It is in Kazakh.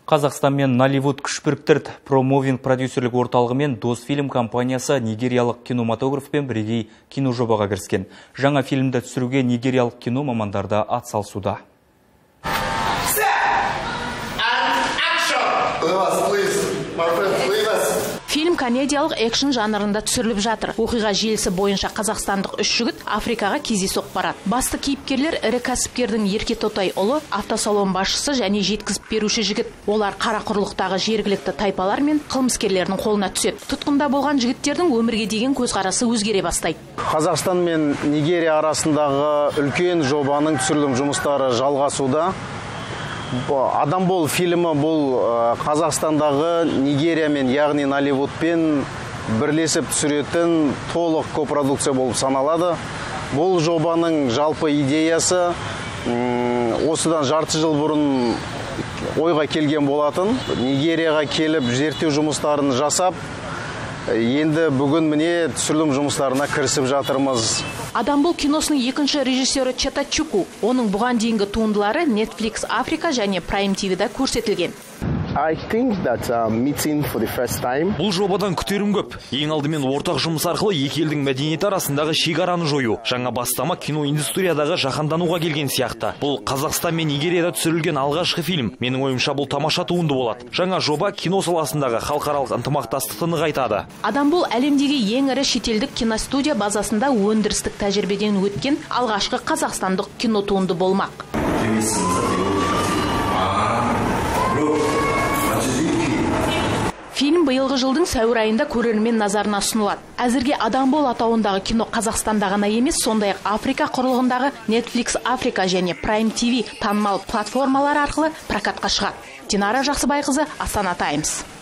Қазақстан мен Nollywood күш біріктірді. Промовинг продюсерлік орталығы мен Досфильм компаниясы нигериялық кинематографпен бірегей киножобаға кіріскен. Жаңа фильмді түсіруге нигериялық кино мамандарда атсалысуда. Фильм комедиялық экшн жанрында түсіріліп жатыр. Оқиға желісі бойынша қазақстандық 3 жігіт Африкаға кездесіп барады. Басты кейіпкерлер ірі кәсіпкердің Ерке Тотай ұлы, автосалон басшысы және жеткізіп беруші жігіт. Олар қара құрлықтағы жергілікті тайпалар мен қылмыскерлердің қолына түседі. Тұтқында болған жігіттердің өмірге деген көзқарасы өзгере бастайды. Қазақстан мен Нигерия арасындағы үлкен жобаның түсірілім жұмыстары жалғасуда. Адам бол фильмі бұл Қазақстандағы Нигерия мен, яғни Nollywoodпен бірлесіп түсіретін толық копродукция болып саналады. Бұл жобаның жалпы идеясы осыдан жарты жыл бұрын ойға келген болатын. Нигерияға келіп зерттеу жұмыстарын жасап, енді бүгін міне түсірілім жұмыстарына кірісіп жатырмыз. Адам бол киносының екінші режиссері Чета Чуку. Оның бұған дейінгі туындылары Netflix Africa және Prime TV-да көрсетілген. Бұл жобадан күтерім көп. Ең алдымен ортақ жұмыс арқылы екі елдің мәдениеті арасындағы шекараны жою. Жаңа бастама кино индустриядағы жаһандануға келген сияқты. Бұл Қазақстан мен Нигерияда түсірілген алғашқы фильм. Менің ойымша бұл тамаша туынды болады. Жаңа жоба кино саласындағы халықаралық ынтымақтастықты нығайтады. Адам бол әлемдегі ең ірі шетелдік киностудия базасында өндірістік тәжірибеден өткен алғашқы қазақстандық кино туынды болмақ. Фильм биылғы жылдың сәуір айында көрермен назарына ұсынылады. Әзірге Адам бол атауындағы кино Қазақстанда ғана емес, сондай-ақ Африка құрлығындағы Netflix Africa және Prime TV танымал платформалар арқылы прокатқа шығады. Динара Жақсыбайқызы, Астана Таймс.